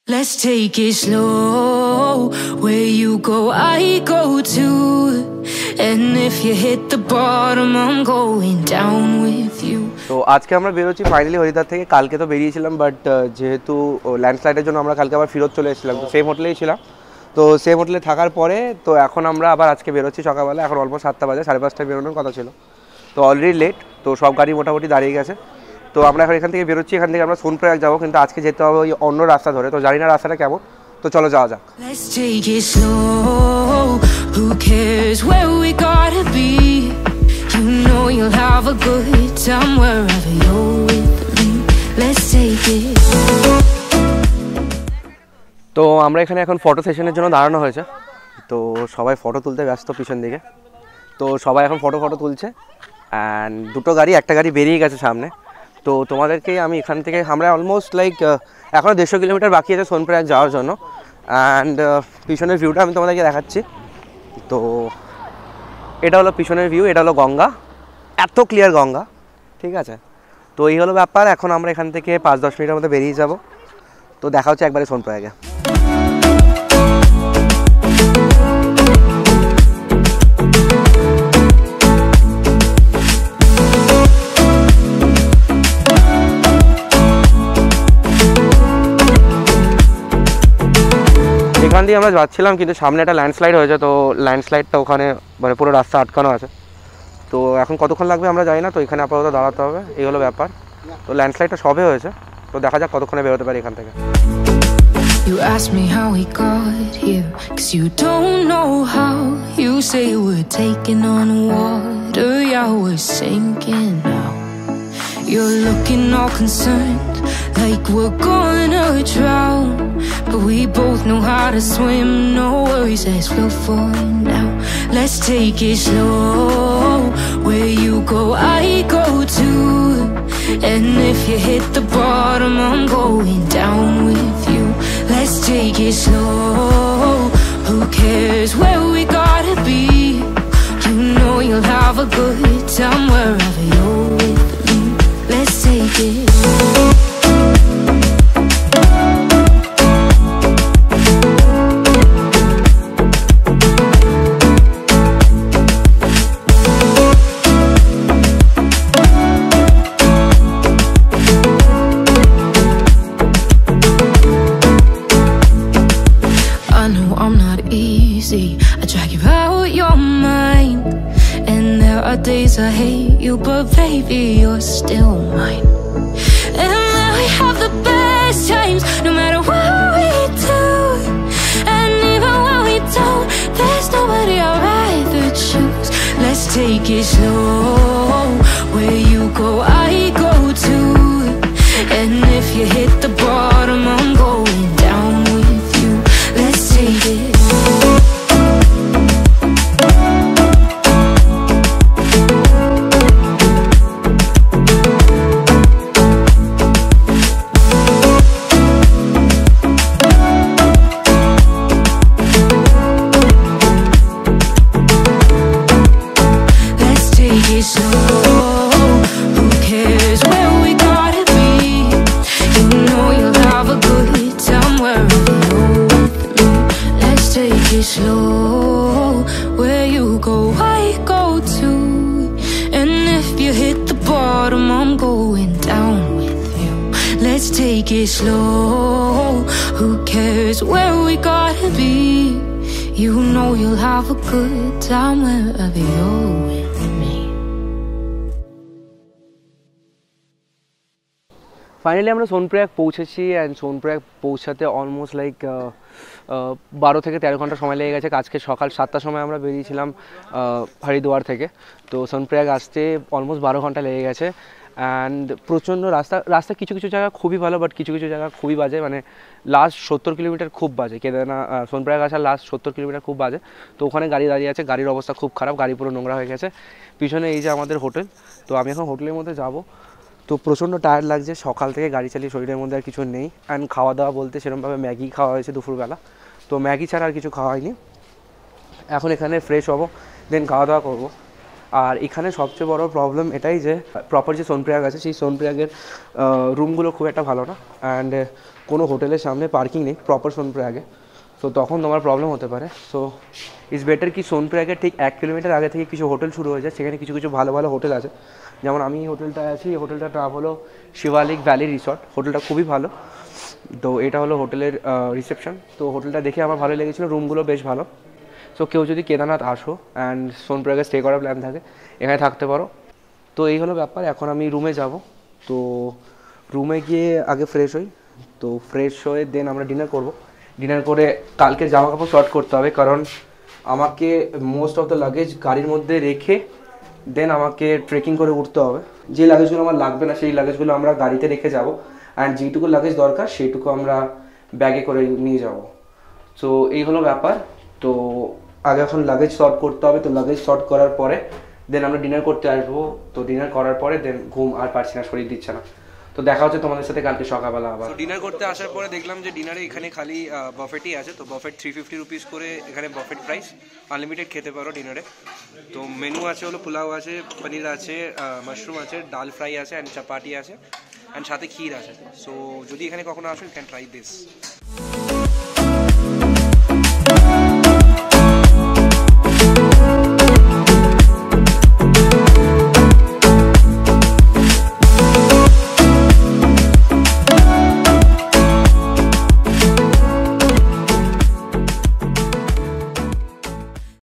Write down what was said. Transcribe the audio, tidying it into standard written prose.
Let's take it slow. Where you go, I go too. And if you hit the bottom, I'm going down with you. তো আজকে আমরা বেরোচ্ছি finally Haridwar থেকে। কালকে তো বেরিয়েছিলাম, বাট যেহেতু ল্যান্ডস্লাইডের জন্য আমরা কালকে আবার ফেরত চলে এসেছিলাম, তো সেম হোটেলেই ছিলাম। তো সেম হোটেলে থাকার পরে তো এখন আমরা আবার আজকে বেরোচ্ছি সকালবেলা। এখন অলমোস্ট 7টা বাজে, 5:30টায় বেরোনোর কথা ছিল, তো অলরেডি লেট। তো সব গাড়ি মোটামুটি দাঁড়িয়ে গেছে। তো আমরা এখন এখান থেকে বেরোচ্ছি। এখান থেকে আমরা সোনপ্রয়াগ যাবো, কিন্তু আজকে যেতে হবে ওই অন্য রাস্তা ধরে। তো জানি না রাস্তাটা কেমন, তো চলো যাওয়া যাক। Let's take it slow. Who cares where we gotta be? You know you'll have a good time wherever you're with me. Let's take it. তো আমরা এখানে এখন ফটো সেশনের জন্য দাঁড়ানো হয়েছে। তো সবাই ফটো তুলতে ব্যস্ত পিছন দিকে। তো সবাই এখন ফটো তুলছে। অ্যান্ড দুটো গাড়ি, একটা গাড়ি বেরিয়ে গেছে সামনে। তো তোমাদেরকে আমি এখান থেকে, আমরা অলমোস্ট লাইক এখনও 150 কিলোমিটার বাকি আছে সোনপ্রয়াগ যাওয়ার জন্য। অ্যান্ড পিছনের ভিউটা আমি তোমাদেরকে দেখাচ্ছি। তো এটা হলো পিছনের ভিউ, এটা হলো গঙ্গা, এত ক্লিয়ার গঙ্গা, ঠিক আছে। তো এই হলো ব্যাপার। এখন আমরা এখান থেকে 5-10 মিনিটের মধ্যে বেরিয়ে যাব। তো দেখা হচ্ছে একবারে সোনপ্রয়াগে। এখান দিয়ে আমরা যাচ্ছিলাম, কিন্তু সামনে একটা ল্যান্ডস্লাইড হয়েছে। তো ল্যান্ডস্লাইডটা ওখানে মানে পুরো রাস্তা আটকানো আছে। তো এখন কতক্ষণ লাগবে আমরা জানি না। তো এখানে আপাতত দাঁড়াতে হবে, এই হলো ব্যাপার। তো ল্যান্ডস্লাইডটা সবে হয়েছে, তো দেখা যাক কতক্ষণে বেরোতে পারি এখান থেকে। You ask me how we got here, 'cause you don't know how. You say we're taking on water, yeah, we're sinking now. You're looking all concerned, like we're gonna drown. But we both know how to swim, no worries, let's flow for now. Let's take it slow. Where you go, I go too. And if you hit the bottom, I'm going down with you. Let's take it slow. Who cares where we gotta be? You know you'll have a good time wherever you're with me. Let's take it. I drag you out your mind, and there are days I hate you, but baby you're still mine. And now we have the best times, no matter what we do. And even when we don't, there's nobody I'd rather choose. Let's take it slow. Where you go, I go too. And if you hit the bottom, I'm going down with you. Let's take it. Take it slow. Who cares where we gotta be? You know you'll have a good time wherever you're with me. Finally আমরা সোনপ্রয়াগ পৌঁছেছি। And Sonprayag পৌঁছাতে almost like 12 থেকে 13 ঘন্টা সময় লেগে গেছে। আজকে সকাল 7টার সময় আমরা বেরিয়েছিলাম হরিদ্বার থেকে। তো সোনপ্রয়াগ আসতে অলমোস্ট 12 ঘন্টা লেগে গেছে। অ্যান্ড প্রচণ্ড রাস্তা কিছু কিছু জায়গা খুবই ভালো, বাট কিছু কিছু জায়গা খুবই বাজে। মানে লাস্ট 70 কিলোমিটার খুব বাজে, সোনপ্রয়াগ আসার লাস্ট 70 কিলোমিটার খুব বাজে। তো ওখানে গাড়ি দাঁড়িয়ে আছে, গাড়ির অবস্থা খুব খারাপ, গাড়ি পুরো নোংরা হয়ে গেছে। পিছনে এই যে আমাদের হোটেল, তো আমি এখন হোটেলের মধ্যে যাব। তো প্রচণ্ড টায়ার্ড লাগছে, সকাল থেকে গাড়ি চালিয়ে শরীরের মধ্যে আর কিছু নেই। অ্যান্ড খাওয়া দাওয়া বলতে সেরকমভাবে ম্যাগি খাওয়া হয়েছে দুপুরবেলা, তো ম্যাগি ছাড়া আর কিছু খাওয়া হয়নি। এখন এখানে ফ্রেশ হবো, দেন খাওয়া দাওয়া করবো। আর এখানে সবচেয়ে বড় প্রবলেম এটাই যে প্রপার যে সোনপ্রয়াগ আছে সেই সোনপ্রয়াগের রুমগুলো খুব একটা ভালো না, অ্যান্ড কোনো হোটেলের সামনে পার্কিং নেই প্রপার সোনপ্রয়াগে। সো তখন তোমার প্রবলেম হতে পারে। সো ইটস বেটার কি সোনপ্রয়াগের ঠিক 1 কিলোমিটার আগে থেকে কিছু হোটেল শুরু হয়ে যায়, সেখানে কিছু কিছু ভালো ভালো হোটেল আছে। যেমন আমি এই হোটেলটায় আছি, এই হোটেলটার নাম হলো শিবালিক ভ্যালি রিসর্ট। হোটেলটা খুবই ভালো। তো এটা হলো হোটেলের রিসেপশন। তো হোটেলটা দেখে আমার ভালো লেগেছিলো, রুমগুলো বেশ ভালো। সো কেউ যদি কেদারনাথ আসো অ্যান্ড সোনপ্রয়াগে স্টে করার প্ল্যান থাকে, এখানে থাকতে পারো। তো এই হলো ব্যাপার। এখন আমি রুমে যাব। তো রুমে গিয়ে আগে ফ্রেশ হই। তো ফ্রেশ হয়ে দেন আমরা ডিনার করব। ডিনার করে কালকে জামা কাপড় শর্ট করতে হবে, কারণ আমাকে মোস্ট অফ দ্য লাগেজ গাড়ির মধ্যে রেখে দেন আমাকে ট্রেকিং করে উঠতে হবে। যে লাগেজগুলো আমার লাগবে না সেই লাগেজগুলো আমরা গাড়িতে রেখে যাব, অ্যান্ড যেটুকু লাগেজ দরকার সেইটুকু আমরা ব্যাগে করে নিয়ে যাব। সো এই হলো ব্যাপার। তো আগে এখন লাগেজ শর্ট করতে হবে। তো লাগেজ শর্ট করার পরে দেন আমরা ডিনার করতে আসবো। তো ডিনার করার পরে দেন ঘুম আর পারছি না, শরীর দিচ্ছে না। তো দেখা হচ্ছে তোমাদের সাথে কালকে সকালবেলা আবার। ডিনার করতে আসার পরে দেখলাম যে ডিনারে এখানে খালি বাফেটই আছে। তো বাফেট 350 রুপিস করে এখানে বাফেট প্রাইস, আনলিমিটেড খেতে পারো ডিনারে। তো মেনু আছে হলো পোলাও আছে, পনির আছে, মাশরুম আছে, ডাল ফ্রাই আছে, অ্যান্ড চাপাটি আছে, অ্যান্ড সাথে ক্ষীর আছে। সো যদি এখানে কখনো আসো ইউ ক্যান ট্রাই দিস।